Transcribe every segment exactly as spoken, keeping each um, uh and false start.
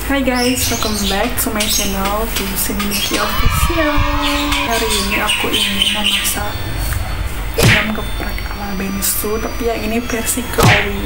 Hai guys, welcome back to my channel, to Cindy Official. Hari ini aku ingin memasak ayam geprek ala Bensu, tapi yang ini versi Kowi.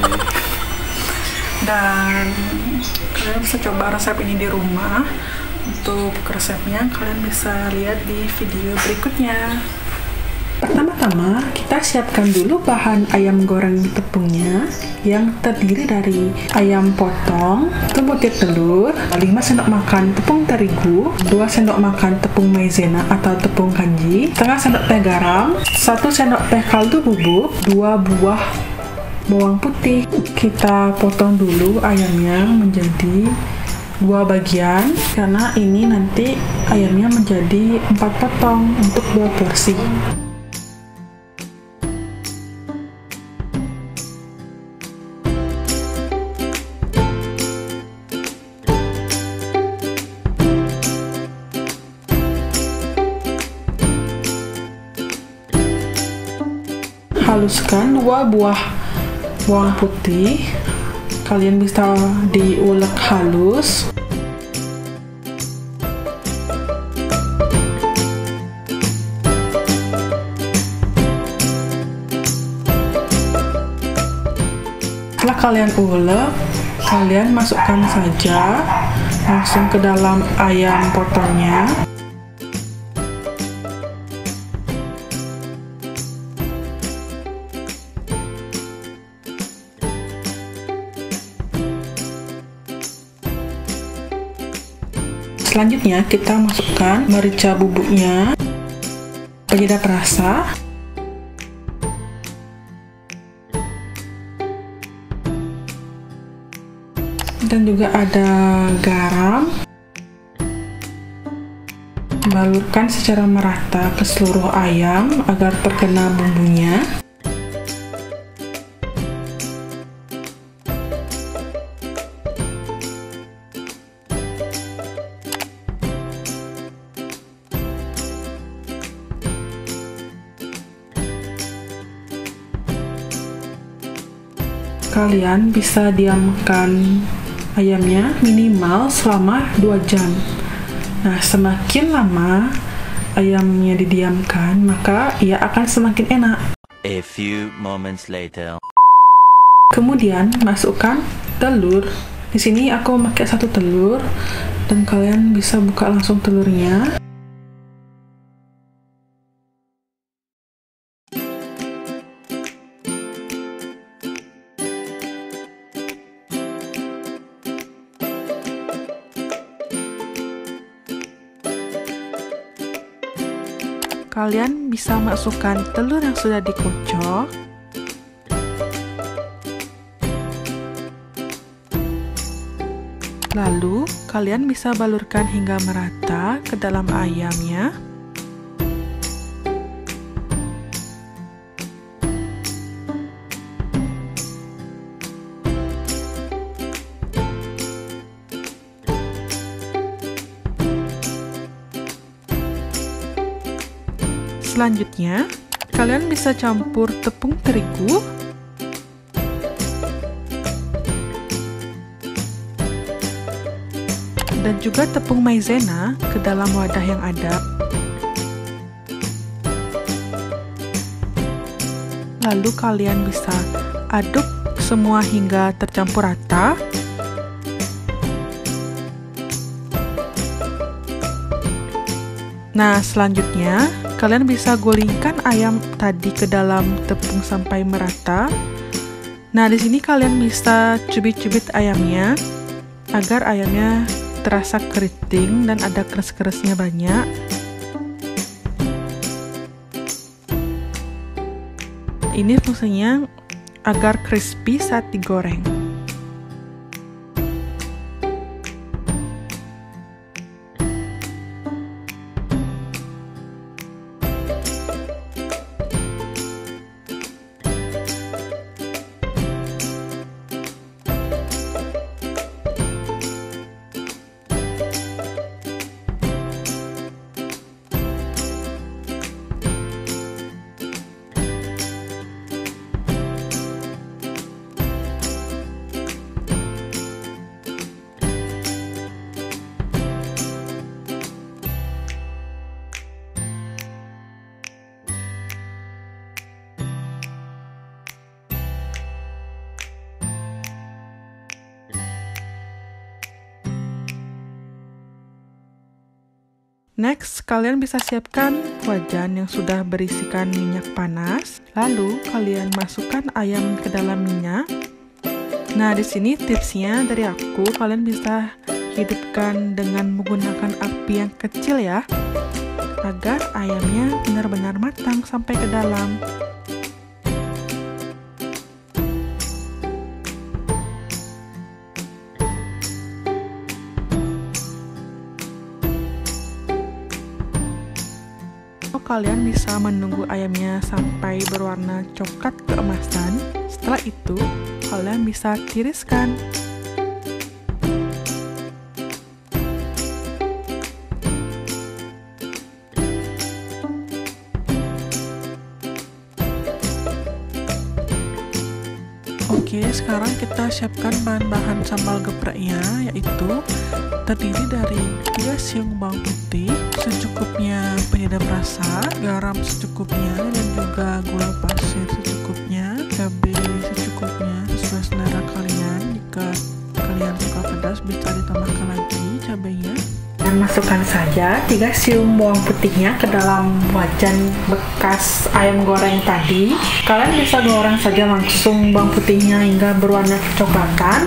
Dan kalian bisa coba resep ini di rumah. Untuk resepnya kalian bisa lihat di video berikutnya. Pertama-tama kita siapkan dulu bahan ayam goreng tepungnya yang terdiri dari ayam potong, satu butir telur, lima sendok makan tepung terigu, dua sendok makan tepung maizena atau tepung kanji, setengah sendok teh garam, satu sendok teh kaldu bubuk, dua buah bawang putih. Kita potong dulu ayamnya menjadi dua bagian karena ini nanti ayamnya menjadi empat potong untuk dua porsi. Haluskan dua buah bawang putih, kalian bisa diulek halus. Setelah kalian ulek, kalian masukkan saja langsung ke dalam ayam potongnya. Selanjutnya kita masukkan merica bubuknya, penyedap rasa, dan juga ada garam. Balurkan secara merata ke seluruh ayam agar terkena bumbunya. Kalian bisa diamkan ayamnya minimal selama dua jam. Nah, semakin lama ayamnya didiamkan, maka ia akan semakin enak. A few moments later. Kemudian masukkan telur. Di sini aku memakai satu telur dan kalian bisa buka langsung telurnya. Kalian bisa masukkan telur yang sudah dikocok, lalu kalian bisa balurkan hingga merata ke dalam ayamnya. Selanjutnya, kalian bisa campur tepung terigu, dan juga tepung maizena ke dalam wadah yang ada. Lalu kalian bisa aduk semua hingga tercampur rata. Nah, selanjutnya kalian bisa gulingkan ayam tadi ke dalam tepung sampai merata. Nah, di sini kalian bisa cubit-cubit ayamnya agar ayamnya terasa keriting dan ada keras-kerasnya banyak. Ini fungsinya agar crispy saat digoreng. Next, kalian bisa siapkan wajan yang sudah berisikan minyak panas. Lalu, kalian masukkan ayam ke dalam minyak. Nah, di sini tipsnya dari aku, kalian bisa hidupkan dengan menggunakan api yang kecil ya, agar ayamnya benar-benar matang sampai ke dalam. Kalian bisa menunggu ayamnya sampai berwarna coklat keemasan. Setelah itu, kalian bisa tiriskan. Oke, sekarang kita siapkan bahan-bahan sambal gepreknya, yaitu terdiri dari tiga siung bawang putih, secukupnya penyedap rasa, garam secukupnya, dan juga gula pasir secukupnya, cabai secukupnya sesuai selera kalian. Jika kalian suka pedas, bisa ditambahkan lagi cabainya. Dan masukkan saja tiga siung bawang putihnya ke dalam wajan bekas ayam goreng tadi. Kalian bisa goreng saja langsung bawang putihnya hingga berwarna kecoklatan.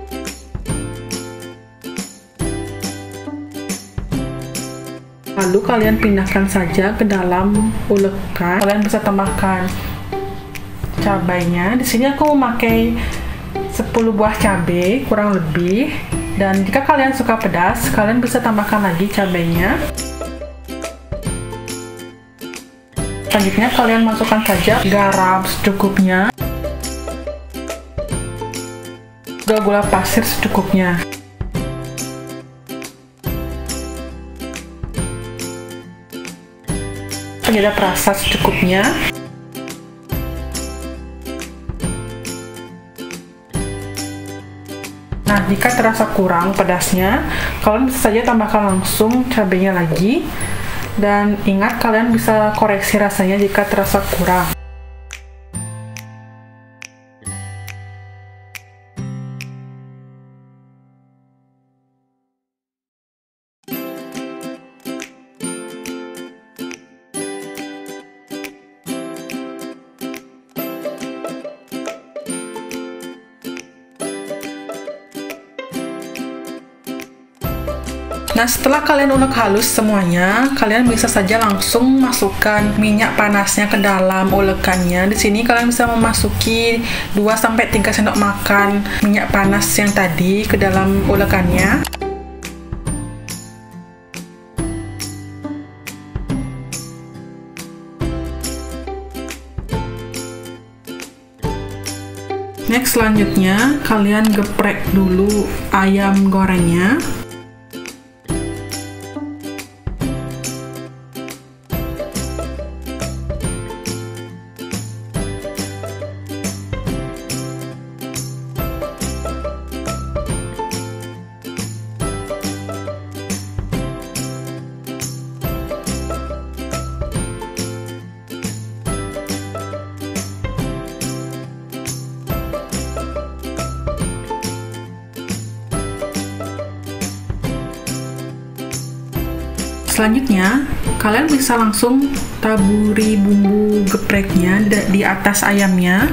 Lalu kalian pindahkan saja ke dalam ulekan. Kalian bisa tambahkan cabainya. Di sini aku memakai sepuluh buah cabai kurang lebih. Dan jika kalian suka pedas, kalian bisa tambahkan lagi cabainya. Selanjutnya kalian masukkan saja garam secukupnya, juga gula pasir secukupnya. Penyedap rasa secukupnya. Nah, jika terasa kurang pedasnya, kalian bisa saja tambahkan langsung cabainya lagi. Dan ingat, kalian bisa koreksi rasanya jika terasa kurang. Nah, setelah kalian ulek halus semuanya, kalian bisa saja langsung masukkan minyak panasnya ke dalam ulekannya. Di sini kalian bisa memasuki dua sampai tiga sendok makan minyak panas yang tadi ke dalam ulekannya. Next, selanjutnya kalian geprek dulu ayam gorengnya. Selanjutnya, kalian bisa langsung taburi bumbu gepreknya di atas ayamnya.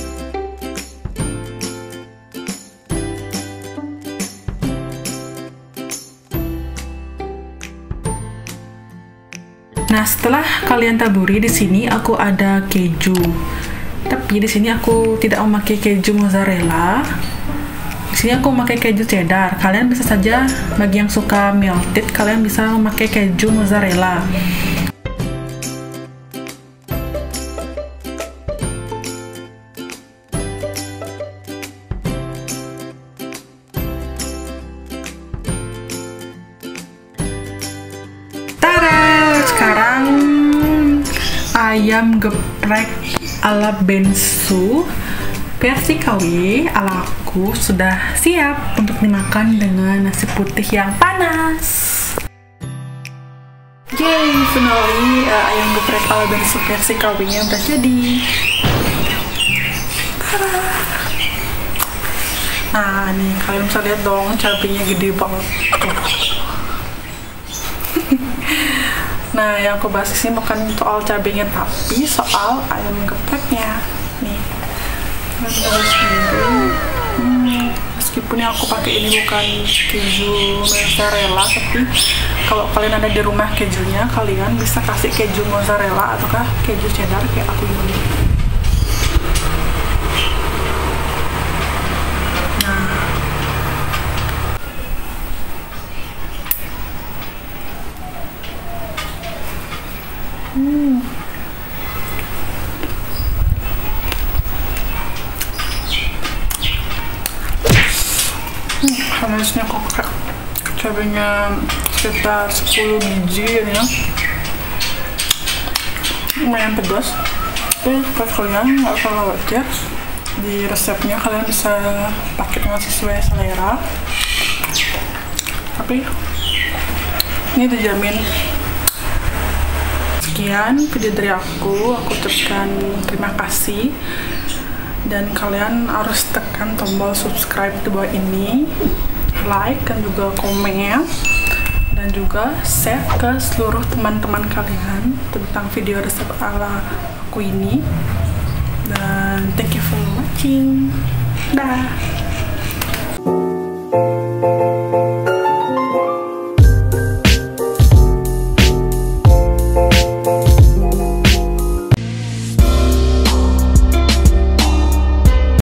Nah, setelah kalian taburi, di sini aku ada keju. Tapi di sini aku tidak memakai keju mozzarella. Di sini aku memakai keju cheddar. Kalian bisa saja, bagi yang suka melted, kalian bisa memakai keju mozzarella. Tada! Sekarang ayam geprek ala Bensu versi K W ala aku sudah siap untuk dimakan dengan nasi putih yang panas. Yay, finally uh, ayam geprek ala Bensu versi K W-nya udah jadi. Tada! Nah, nih kalian bisa lihat dong, cabenya gede banget. Nah, yang aku bahas ini bukan soal cabenya, tapi soal ayam gepreknya. Nih, hmm, meskipun yang aku pakai ini bukan keju mozzarella, tapi kalau kalian ada di rumah kejunya, kalian bisa kasih keju mozzarella ataukah keju cheddar kayak aku ini. Hmm. Hmm, habisnya aku pakai cabenya sekitar sepuluh biji ya. Lumayan pedas. Tapi buat kalian nggak usah khawatir, di resepnya kalian bisa pakai dengan sesuai selera. Tapi ini terjamin. Sekian video dari aku, aku ucapkan terima kasih, dan kalian harus tekan tombol subscribe di bawah ini, like dan juga komen, dan juga share ke seluruh teman-teman kalian tentang video resep ala aku ini. Dan thank you for watching. Dah.